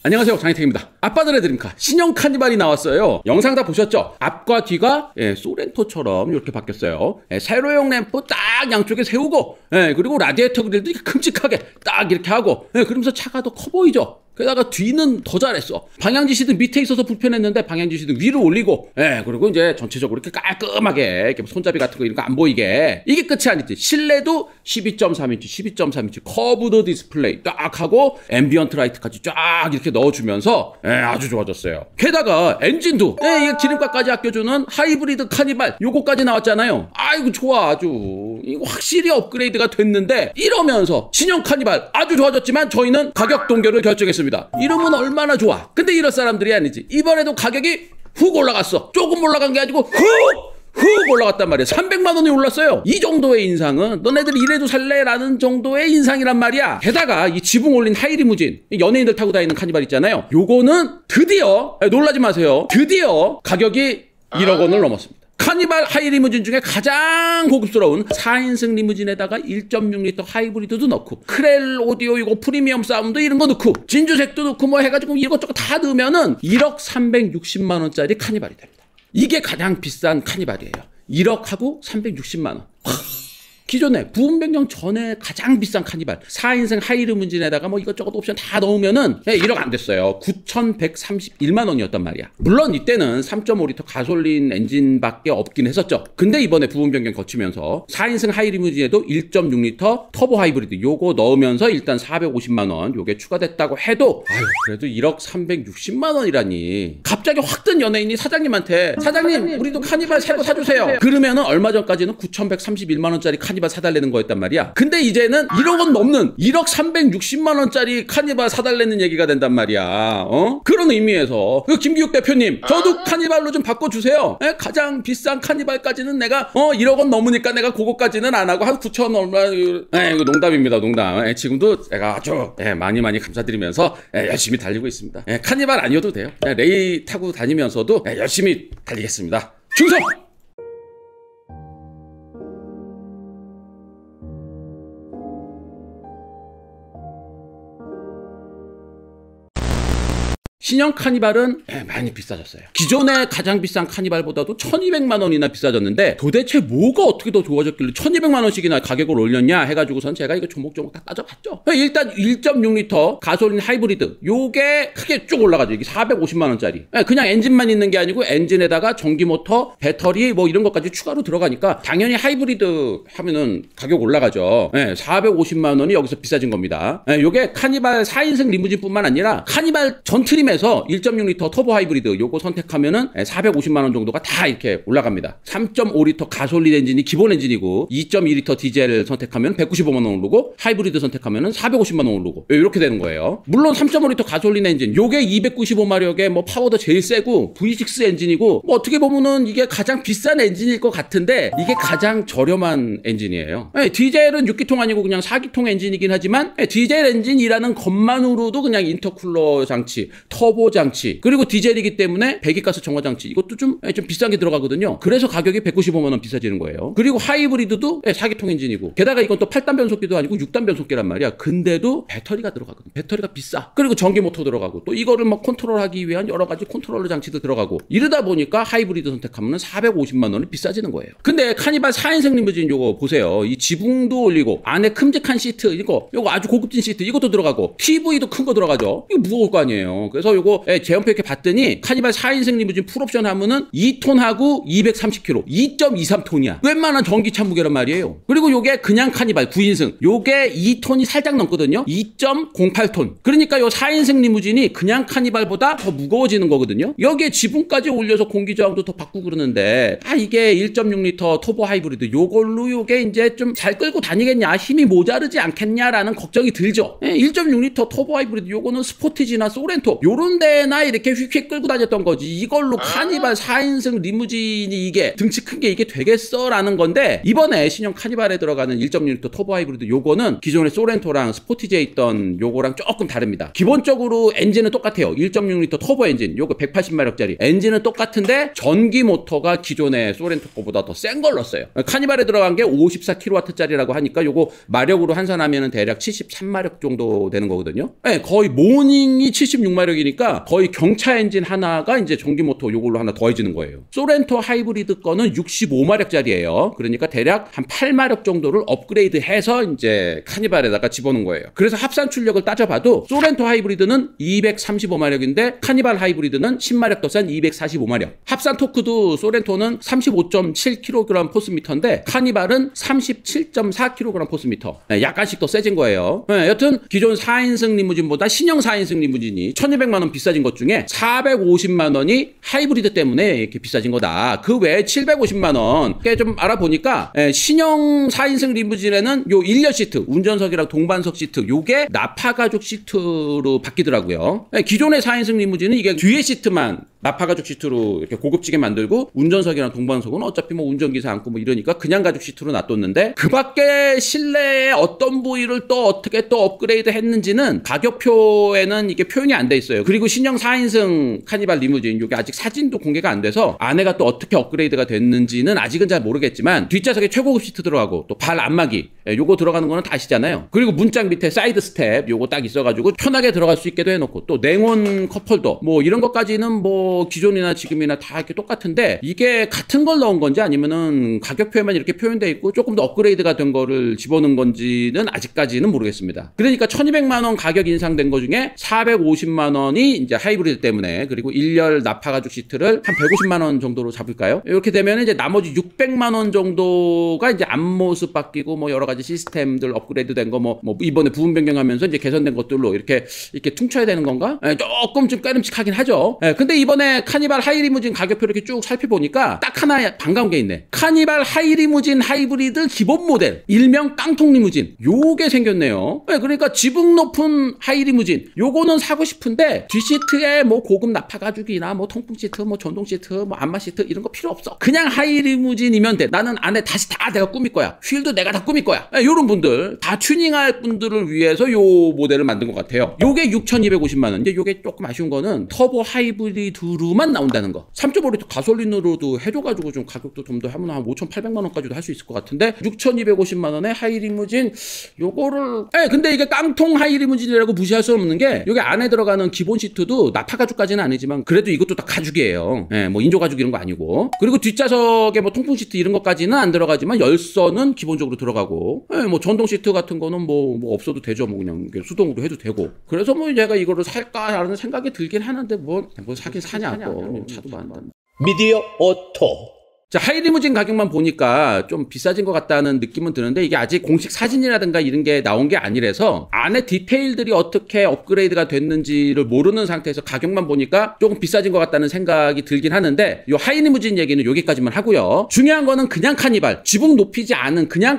안녕하세요, 장혜택입니다. 아빠들의 드림카 신형 카니발이 나왔어요. 영상 다 보셨죠? 앞과 뒤가 소렌토처럼 이렇게 바뀌었어요. 세로용 램프 딱 양쪽에 세우고, 그리고 라디에이터 그릴도 큼직하게 딱 이렇게 하고, 그러면서 차가 더 커 보이죠? 게다가 뒤는 더 잘했어. 방향지시등 밑에 있어서 불편했는데 방향지시등 위로 올리고, 그리고 이제 전체적으로 이렇게 깔끔하게 이렇게 손잡이 같은 거 이런 거 안 보이게. 이게 끝이 아니지. 실내도 12.3인치, 12.3인치 커브드 디스플레이 딱 하고 앰비언트 라이트까지 쫙 이렇게 넣어주면서 아주 좋아졌어요. 게다가 엔진도 이게 기름값까지 아껴주는 하이브리드 카니발 요거까지 나왔잖아요. 아이고 좋아. 아주 이거 확실히 업그레이드가 됐는데, 이러면서 신형 카니발 아주 좋아졌지만 저희는 가격 동결을 결정했습니다. 이러면 얼마나 좋아. 근데 이럴 사람들이 아니지. 이번에도 가격이 훅 올라갔어. 조금 올라간 게 아니고 훅 올라갔단 말이야. 300만 원이 올랐어요. 이 정도의 인상은 너네들 이래도 살래? 라는 정도의 인상이란 말이야. 게다가 이 지붕 올린 하이리무진, 연예인들 타고 다니는 카니발 있잖아요. 요거는 드디어, 놀라지 마세요, 드디어 가격이 1억 원을 넘었습니다. 카니발 하이리무진 중에 가장 고급스러운 4인승 리무진에다가 1.6리터 하이브리드도 넣고, 크렐 오디오 이거 프리미엄 사운드 이런 거 넣고, 진주색도 넣고 뭐 해가지고 이것저것 다 넣으면은 1억 360만 원짜리 카니발이 됩니다. 이게 가장 비싼 카니발이에요. 1억하고 360만 원. 기존에 부분 변경 전에 가장 비싼 카니발 4인승 하이리무진에다가 뭐 이것저것 옵션 다 넣으면은 1억 안 됐어요. 9,131만 원이었단 말이야. 물론 이때는 3.5리터 가솔린 엔진밖에 없긴 했었죠. 근데 이번에 부분 변경 거치면서 4인승 하이리무진에도 1.6리터 터보 하이브리드 요거 넣으면서 일단 450만 원 요게 추가됐다고 해도, 그래도 1억 360만 원이라니. 갑자기 확 뜬 연예인이 사장님한테, 사장님 우리도 카니발 새거 사주세요. 그러면은 얼마 전까지는 9,131만 원짜리 카니발 사달라는 거였단 말이야. 근데 이제는 1억 원 넘는 1억 360만 원짜리 카니발 사달라는 얘기가 된단 말이야. 그런 의미에서 김기욱 대표님, 저도 카니발로 좀 바꿔주세요. 가장 비싼 카니발까지는 내가 1억 원 넘으니까 내가 그거까지는 안 하고 한 9천 얼마. 이거 농담입니다, 농담. 지금도 제가 아주 많이 감사드리면서 열심히 달리고 있습니다. 카니발 아니어도 돼요. 레이 타고 다니면서도 열심히 달리겠습니다. 충성! 신형 카니발은 많이 비싸졌어요. 기존의 가장 비싼 카니발보다도 1200만 원이나 비싸졌는데, 도대체 뭐가 어떻게 더 좋아졌길래 1200만 원씩이나 가격을 올렸냐 해가지고선 제가 이거 조목조목 다 따져봤죠. 일단 1.6리터 가솔린 하이브리드 요게 크게 쭉 올라가죠. 이게 450만 원짜리. 그냥 엔진만 있는 게 아니고 엔진에다가 전기모터, 배터리 뭐 이런 것까지 추가로 들어가니까 당연히 하이브리드 하면은 가격 올라가죠. 450만 원이 여기서 비싸진 겁니다. 요게 카니발 4인승 리무진뿐만 아니라 카니발 전 트림에 1.6리터 터보 하이브리드 요거 선택하면은 450만 원 정도가 다 이렇게 올라갑니다. 3.5리터 가솔린 엔진이 기본 엔진이고, 2.2리터 디젤을 선택하면 195만 원 오르고, 하이브리드 선택하면은 450만 원 오르고, 이렇게 되는 거예요. 물론 3.5리터 가솔린 엔진 요게 295마력의 뭐 파워도 제일 세고 V6 엔진이고, 뭐 어떻게 보면은 이게 가장 비싼 엔진일 것 같은데 이게 가장 저렴한 엔진이에요. 디젤은 6기통 아니고 그냥 4기통 엔진이긴 하지만, 디젤 엔진이라는 것만으로도 그냥 인터쿨러 장치, 터보 장치, 그리고 디젤이기 때문에 배기가스 정화 장치 이것도 좀 비싼 게 들어가거든요. 그래서 가격이 195만 원 비싸지는 거예요. 그리고 하이브리드도 4기통 엔진이고, 게다가 이건 또 8단 변속기도 아니고 6단 변속기란 말이야. 근데도 배터리가 들어가거든. 배터리가 비싸. 그리고 전기 모터 들어가고, 또 이거를 막 컨트롤하기 위한 여러 가지 컨트롤러 장치도 들어가고, 이러다 보니까 하이브리드 선택하면 450만 원이 비싸지는 거예요. 근데 카니발 4인승 리무진 요거 보세요. 이 지붕도 올리고, 안에 큼직한 시트 요거 아주 고급진 시트 이것도 들어가고, TV도 큰 거 들어가죠. 이거 무거울 거 아니에요. 그래서 요거 제형표 이렇게 봤더니 카니발 4인승 리무진 풀옵션 하면은 2톤하고 230kg 2.23톤이야 웬만한 전기차 무게란 말이에요. 그리고 요게 그냥 카니발 9인승 요게 2톤이 살짝 넘거든요. 2.08톤. 그러니까 요 4인승 리무진이 그냥 카니발보다 더 무거워지는 거거든요. 여기에 지붕까지 올려서 공기저항도 더 바꾸고 그러는데, 이게 1.6리터 터보 하이브리드 요걸로 요게 이제 좀 잘 끌고 다니겠냐, 힘이 모자르지 않겠냐라는 걱정이 들죠. 1.6리터 터보 하이브리드 요거는 스포티지나 소렌토 요런 요런 데나 이렇게 휙휙 끌고 다녔던 거지. 이걸로 카니발 4인승 리무진이 이게 등치 큰 게 이게 되겠어라는 건데, 이번에 신형 카니발에 들어가는 1.6L 터보 하이브리드 요거는 기존의 소렌토랑 스포티지에 있던 요거랑 조금 다릅니다. 기본적으로 엔진은 똑같아요. 1.6L 터보 엔진, 요거 180마력짜리 엔진은 똑같은데 전기 모터가 기존의 소렌토 거보다 더 센 걸 넣었어요. 카니발에 들어간 게 54kW짜리라고 하니까 요거 마력으로 환산하면 대략 73마력 정도 되는 거거든요. 네, 거의 모닝이 76마력이니까 거의 경차 엔진 하나가 이제 전기 모터 요걸로 하나 더해지는 거예요. 소렌토 하이브리드 거는 65마력짜리예요. 그러니까 대략 한 8마력 정도를 업그레이드 해서 이제 카니발에다가 집어넣은 거예요. 그래서 합산 출력을 따져봐도 소렌토 하이브리드는 235마력인데 카니발 하이브리드는 10마력 더 센 245마력. 합산 토크도 소렌토는 35.7kg 포스미터인데 카니발은 37.4kg 포스미터. 네, 약간씩 더 세진 거예요. 네, 여튼 기존 4인승 리무진보다 신형 4인승 리무진이 1200만원 비싸진 것 중에 450만원이 하이브리드 때문에 이렇게 비싸진 거다. 그 외에 750만원 좀 알아보니까 신형 4인승 리무진에는 요 1열 시트, 운전석이랑 동반석 시트 요게 나파가죽 시트로 바뀌더라고요. 기존의 4인승 리무진은 이게 뒤에 시트만 나파가죽 시트로 이렇게 고급지게 만들고 운전석이랑 동반석은 어차피 뭐 운전기사 앉고 뭐 이러니까 그냥 가죽 시트로 놔뒀는데, 그 밖에 실내에 어떤 부위를 또 어떻게 또 업그레이드 했는지는 가격표에는 이게 표현이 안 돼 있어요. 그리고 신형 4인승 카니발 리무진 요게 아직 사진도 공개가 안 돼서 안에가 또 어떻게 업그레이드가 됐는지는 아직은 잘 모르겠지만, 뒷좌석에 최고급 시트 들어가고 또 발 안마기 요거 들어가는 거는 다 아시잖아요. 그리고 문짝 밑에 사이드 스텝 요거 딱 있어가지고 편하게 들어갈 수 있게도 해놓고, 또 냉온 컵홀더 뭐 이런 것까지는 뭐 기존이나 지금이나 다 이렇게 똑같은데, 이게 같은 걸 넣은 건지 아니면은 가격표에만 이렇게 표현되어 있고 조금 더 업그레이드가 된 거를 집어넣은 건지는 아직까지는 모르겠습니다. 그러니까 1200만원 가격 인상된 거 중에 450만원이 이제 하이브리드 때문에, 그리고 1열 나파가죽 시트를 한 150만원 정도로 잡을까요? 이렇게 되면 이제 나머지 600만원 정도가 이제 앞모습 바뀌고 뭐 여러 가지 시스템들 업그레이드 된 거 뭐 이번에 부분 변경하면서 이제 개선된 것들로 이렇게 퉁쳐야 되는 건가? 조금 좀 꺼림칙하긴 하죠. 근데 이번에 카니발 하이리무진 가격표 이렇게 쭉 살펴보니까 딱 하나 반가운 게 있네. 카니발 하이리무진 하이브리드 기본 모델, 일명 깡통 리무진 요게 생겼네요. 그러니까 지붕 높은 하이리무진 요거는 사고 싶은데 뒷시트에 뭐 고급 나파 가죽이나 뭐 통풍 시트, 뭐 전동 시트, 뭐 안마 시트 이런 거 필요 없어. 그냥 하이리무진이면 돼. 나는 안에 다시 다 내가 꾸밀 거야. 휠도 내가 다 꾸밀 거야. 요런 분들 다 튜닝할 분들을 위해서 요 모델을 만든 것 같아요. 요게 6,250만원. 이제 요게 조금 아쉬운 거는 터보 하이브리드로만 나온다는 거. 3.5L 가솔린으로도 해줘가지고 좀 가격도 좀 더 하면 한 5,800만원까지도 할 수 있을 것 같은데, 6,250만원에 하이리무진 요거를 근데 이게 깡통 하이리무진이라고 무시할 수 없는 게, 여기 안에 들어가는 기본 시트도 나파 가죽까지는 아니지만 그래도 이것도 다 가죽이에요. 뭐 인조 가죽 이런 거 아니고. 그리고 뒷좌석에 뭐 통풍 시트 이런 것까지는 안 들어가지만 열선은 기본적으로 들어가고, 뭐 전동 시트 같은 거는 뭐 없어도 되죠. 뭐 그냥 수동으로 해도 되고. 그래서 뭐 제가 이거를 살까라는 생각이 들긴 하는데 뭐 사긴 사냐고. 차도 많다. 미디어 오토. 자, 하이리무진 가격만 보니까 좀 비싸진 것 같다는 느낌은 드는데, 이게 아직 공식 사진이라든가 이런 게 나온 게 아니라서 안에 디테일들이 어떻게 업그레이드가 됐는지를 모르는 상태에서 가격만 보니까 조금 비싸진 것 같다는 생각이 들긴 하는데, 요 하이리무진 얘기는 여기까지만 하고요. 중요한 거는 그냥 카니발, 지붕 높이지 않은 그냥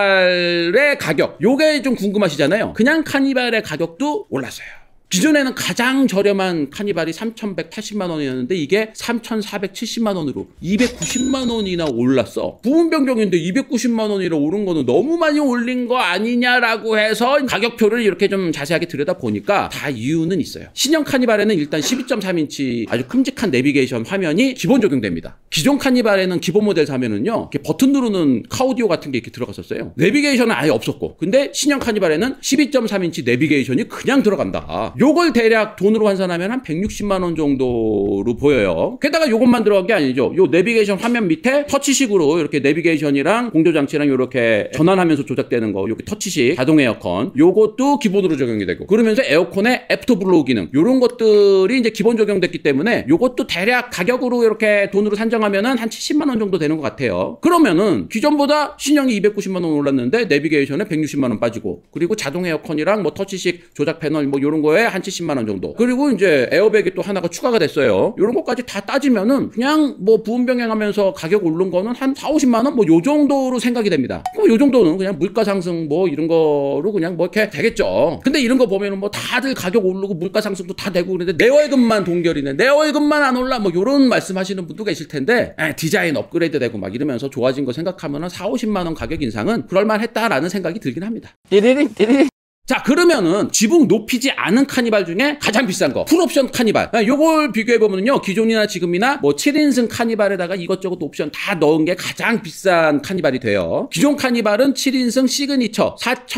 카니발의 가격, 요게 좀 궁금하시잖아요. 그냥 카니발의 가격도 올랐어요. 기존에는 가장 저렴한 카니발이 3,180만원이었는데 이게 3,470만원으로 290만원이나 올랐어. 부분 변경인데 290만원이나 오른 거는 너무 많이 올린 거 아니냐라고 해서 가격표를 이렇게 좀 자세하게 들여다보니까 다 이유는 있어요. 신형 카니발에는 일단 12.3인치 아주 큼직한 내비게이션 화면이 기본 적용됩니다. 기존 카니발에는 기본 모델 사면은요, 이렇게 버튼 누르는 카오디오 같은 게 이렇게 들어갔었어요. 내비게이션은 아예 없었고, 근데 신형 카니발에는 12.3인치 내비게이션이 그냥 들어간다. 요걸 대략 돈으로 환산하면 한 160만원 정도로 보여요. 게다가 요것만 들어간 게 아니죠. 요 내비게이션 화면 밑에 터치식으로 이렇게 내비게이션이랑 공조장치랑 이렇게 전환하면서 조작되는 거, 요게 터치식 자동 에어컨, 요것도 기본으로 적용이 되고, 그러면서 에어컨의 애프터 블로우 기능, 요런 것들이 이제 기본 적용됐기 때문에 요것도 대략 가격으로 이렇게 돈으로 산정하면은 한 70만원 정도 되는 것 같아요. 그러면은 기존보다 신형이 290만원 올랐는데 내비게이션에 160만원 빠지고, 그리고 자동 에어컨이랑 뭐 터치식 조작 패널 뭐 요런 거에 한 70만 원 정도. 그리고 이제 에어백이 또 하나가 추가가 됐어요. 이런 것까지 다 따지면은 그냥 뭐 부분 병행하면서 가격 오른 거는 한 4, 50만 원 뭐 요 정도로 생각이 됩니다. 요 정도는 그냥 물가 상승 뭐 이런 거로 그냥 뭐 이렇게 되겠죠. 근데 이런 거 보면은 뭐 다들 가격 오르고 물가 상승도 다 되고 그러는데 내 월급만 동결이네. 내 월급만 안 올라. 뭐 요런 말씀하시는 분도 계실 텐데 디자인 업그레이드 되고 막 이러면서 좋아진 거 생각하면은 4, 50만 원 가격 인상은 그럴만했다라는 생각이 들긴 합니다. 띠리링. 자, 그러면은 지붕 높이지 않은 카니발 중에 가장 비싼 거 풀옵션 카니발. 요걸 비교해보면요, 기존이나 지금이나 뭐 7인승 카니발에다가 이것저것 옵션 다 넣은 게 가장 비싼 카니발이 돼요. 기존 카니발은 7인승 시그니처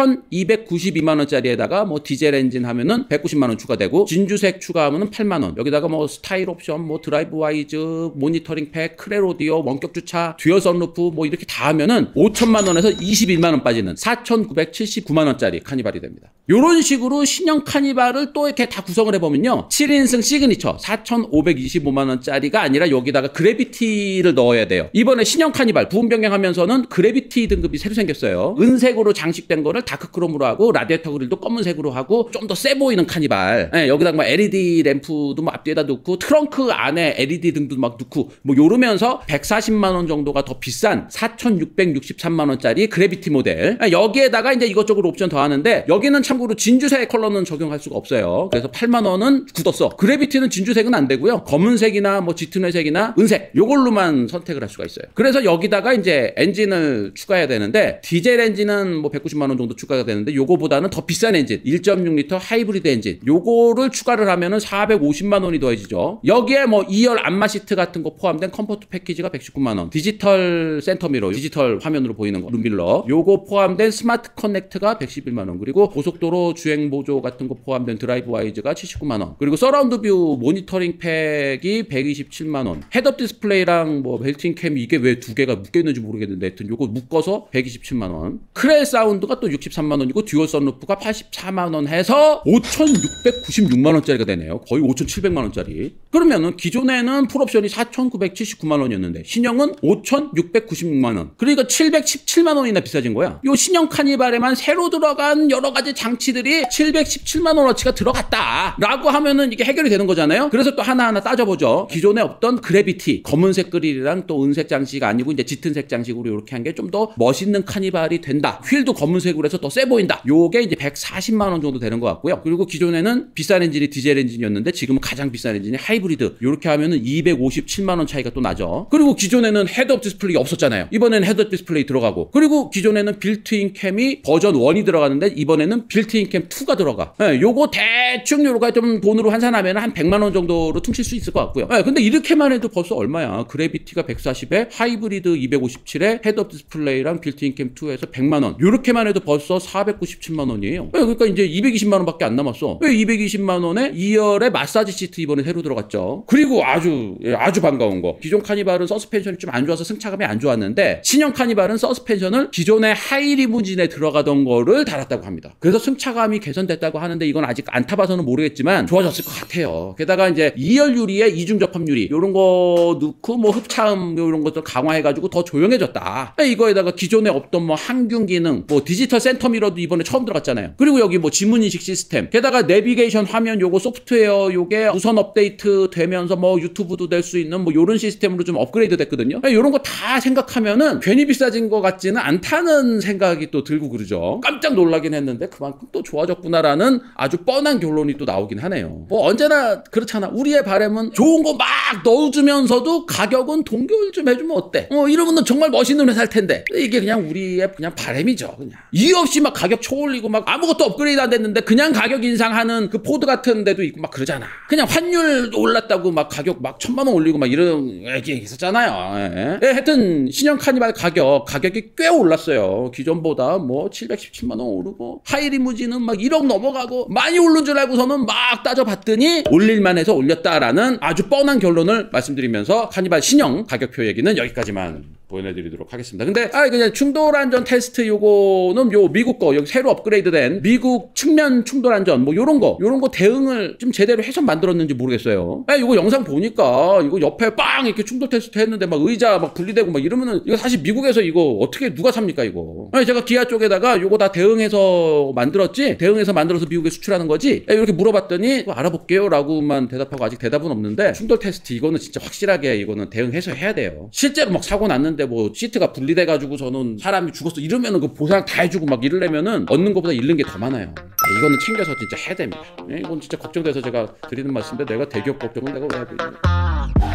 4,292만원짜리에다가 뭐 디젤 엔진 하면은 190만원 추가되고, 진주색 추가하면은 8만원, 여기다가 뭐 스타일 옵션, 뭐 드라이브 와이즈, 모니터링 팩, 크렐 오디오, 원격 주차, 듀얼 선루프 뭐 이렇게 다 하면은 5천만원에서 21만원 빠지는 4,979만원짜리 카니발이 됩니다. 이런 식으로 신형 카니발을 또 이렇게 다 구성을 해보면요, 7인승 시그니처 4,525만원짜리가 아니라 여기다가 그래비티를 넣어야 돼요. 이번에 신형 카니발 부분 변경하면서는 그래비티 등급이 새로 생겼어요. 은색으로 장식된 거를 다크크롬으로 하고, 라디에이터 그릴도 검은색으로 하고, 좀 더 세 보이는 카니발. 여기다가 막 LED 램프도 뭐 앞뒤에다 놓고, 트렁크 안에 LED 등도 막 놓고, 뭐 요러면서 140만원 정도가 더 비싼 4,663만원짜리 그래비티 모델. 여기에다가 이제 이것저것 옵션 더 하는데, 여기는 참고로 진주색 컬러는 적용할 수가 없어요. 그래서 8만원은 굳었어. 그래비티는 진주색은 안 되고요, 검은색이나 뭐 짙은회색이나 은색 요걸로만 선택을 할 수가 있어요. 그래서 여기다가 이제 엔진을 추가해야 되는데, 디젤 엔진은 뭐 190만원 정도 추가가 되는데, 요거보다는 더 비싼 엔진 1.6L 하이브리드 엔진, 요거를 추가를 하면은 450만원이 더해지죠. 여기에 뭐 2열 안마 시트 같은 거 포함된 컴포트 패키지가 119만원, 디지털 센터미러, 디지털 화면으로 보이는 거 룸밀러, 요거 포함된 스마트 커넥트가 111만원, 그리고 고속도로 주행 보조 같은 거 포함된 드라이브 와이즈가 79만원, 그리고 서라운드 뷰 모니터링 팩이 127만원, 헤드업 디스플레이랑 뭐 벨트인 캠이 이게 왜 두 개가 묶여있는지 모르겠는데 하여튼 요거 묶어서 127만원, 크렐 사운드가 또 63만원이고, 듀얼 선루프가 84만원 해서 5,696만원짜리가 되네요. 거의 5,700만원짜리. 그러면은 기존에는 풀옵션이 4,979만원이었는데 신형은 5,696만원, 그러니까 717만원이나 비싸진 거야. 요 신형 카니발에만 새로 들어간 여러 가지 장치들이 717만원어치가 들어갔다 라고 하면은 이게 해결이 되는 거잖아요. 그래서 또 하나하나 따져보죠. 기존에 없던 그래비티 검은색 그릴이랑 또 은색 장식 아니고 이제 짙은색 장식으로 이렇게 한 게 좀 더 멋있는 카니발이 된다. 휠도 검은색으로 해서 더 세 보인다. 요게 이제 140만원 정도 되는 것 같고요. 그리고 기존에는 비싼 엔진이 디젤 엔진이었는데 지금은 가장 비싼 엔진이 하이브리드. 요렇게 하면은 250만원 차이가 또 나죠. 그리고 기존에는 헤드업 디스플레이 없었잖아요. 이번에는 헤드업 디스플레이 들어가고, 그리고 기존에는 빌트인 캠이 버전 1이 들어가는데 이번에는 빌트인 캠 2가 들어가. 요거 대충 요렇게 좀 돈으로 환산하면 한 100만원 정도로 퉁칠 수 있을 것 같고요. 근데 이렇게만 해도 벌써 얼마야. 그래비티가 140에 하이브리드 257에 헤드업 디스플레이랑 빌트인 캠 2에서 100만원. 요렇게만 해도 벌써 497만원이에요. 그러니까 이제 220만원밖에 안 남았어. 220만원에 2열에 마사지 시트 이번에 새로 들어갔죠. 그리고 아주 반가운 거, 기존 카니발은 서스펜션이 좀 안 좋아서 승차감이 안 좋았는데 신형 카니발은 서스펜션을 기존의 하이리무진에 들어가던 거를 달았다고 합니다. 그래서 승차감이 개선됐다고 하는데 이건 아직 안 타봐서는 모르겠지만 좋아졌을 것 같아요. 게다가 이제 2열 유리에 이중 접합 유리 요런 거 넣고 뭐 흡차음 요런 것들 강화해가지고 더 조용해졌다. 이거에다가 기존에 없던 뭐 항균 기능, 뭐 디지털 센터 미러도 이번에 처음 들어갔잖아요. 그리고 여기 뭐 지문 인식 시스템, 게다가 내비게이션 화면 요거 소프트웨어 요게 무선 업데이트 되면서 뭐 유튜브도 될 수 있는 뭐 요런 시스템으로 좀 업그레이드 됐거든요. 요런 거 다 생각하면은 괜히 비싸진 것 같지는 않다는 생각이 또 들고 그러죠. 깜짝 놀라긴 했는데 그만큼 또 좋아졌구나라는 아주 뻔한 결론이 또 나오긴 하네요. 뭐 언제나 그렇잖아. 우리의 바람은 좋은 거 막 넣어주면서도 가격은 동결 좀 해주면 어때? 이러면 정말 멋있는 회사일 텐데. 이게 그냥 우리의 그냥 바람이죠. 그냥 이유 없이 막 가격 초올리고 막 아무것도 업그레이드 안 됐는데 그냥 가격 인상하는 그 포드 같은 데도 있고 막 그러잖아. 그냥 환율 올랐다고 막 가격 막 1,000만원 올리고 막 이런 얘기 있었잖아요. 하여튼 신형 카니발 가격이 꽤 올랐어요. 기존보다 뭐 717만원 오르고, 하이리무진은 막 1억 넘어가고, 많이 오른 줄 알고서는 막 따져봤더니 올릴만 해서 올렸다라는 아주 뻔한 결론을 말씀드리면서 카니발 신형 가격표 얘기는 여기까지만 보내드리도록 하겠습니다. 근데 그냥 충돌 안전 테스트 요거는 요 미국 거 여기 새로 업그레이드된 미국 측면 충돌 안전 뭐 요런 거 대응을 좀 제대로 해서 만들었는지 모르겠어요. 요거 영상 보니까 이거 옆에 빵 이렇게 충돌 테스트 했는데 막 의자 막 분리되고 막 이러면은 이거 사실 미국에서 이거 어떻게 누가 삽니까 이거? 제가 기아 쪽에다가 요거 다 대응해서 만들었지? 대응해서 만들어서 미국에 수출하는 거지? 이렇게 물어봤더니 알아볼게요 라고만 대답하고 아직 대답은 없는데 충돌 테스트 이거는 진짜 확실하게 이거는 대응해서 해야 돼요. 실제로 막 사고 났는데 뭐 시트가 분리돼가지고 저는 사람이 죽었어 이러면은 그 보상 다 해주고 막 이러려면은 얻는 것보다 잃는 게 더 많아요. 이거는 챙겨서 진짜 해야 됩니다. 이건 진짜 걱정돼서 제가 드리는 말씀인데 내가 대기업 걱정은 내가 왜 해야 되지?